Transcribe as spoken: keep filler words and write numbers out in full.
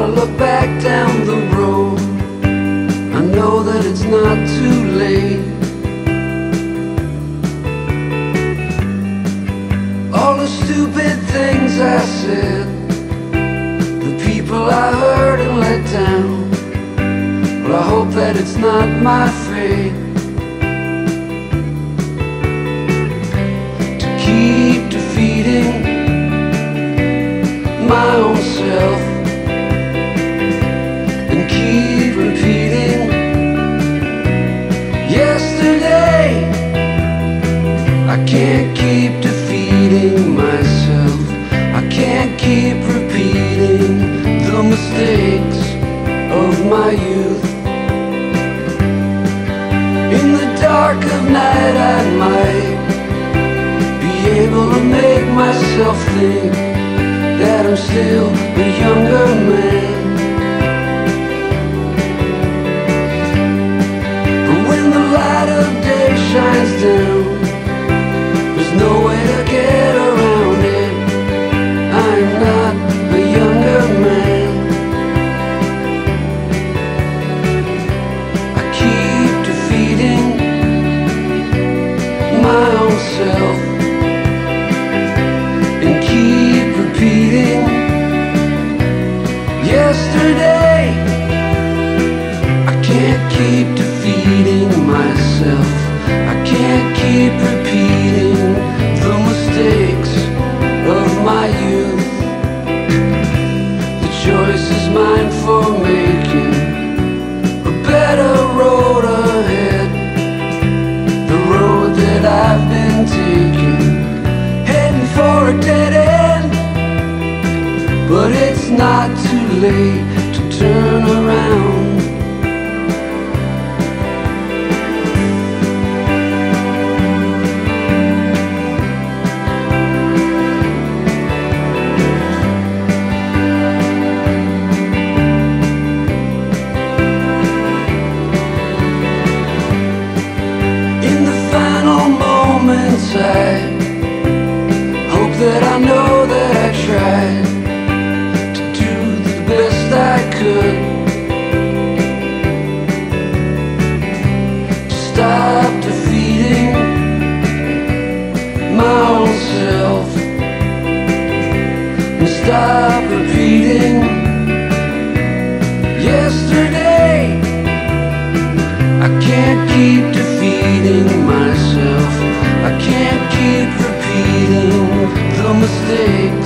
look back down the road, I know that it's not too late. All the stupid things I said, the people I hurt and let down, well, I hope that it's not my fate to keep defeating my own self and keep repeating yesterday. I can't keep defeating myself, I can't keep repeating the mistakes of my youth. In the dark of night I might be able to make myself think that I'm still a younger man. But when the light of day shines down, there's no way to get around it. I'm not a younger man. I keep defeating my own self and keep repeating yesterday. I can't keep defeating myself, I can't keep repeating the mistakes of my youth. The choice is mine for making a better road ahead, the road that I've been taking, heading for a dead end. But it's not too late to turn around. In the final moments I hope that I know that I tried to do the best I could to stop defeating my own self and stop repeating yesterday. I can't keep defeating myself, I can't keep repeating the mistakes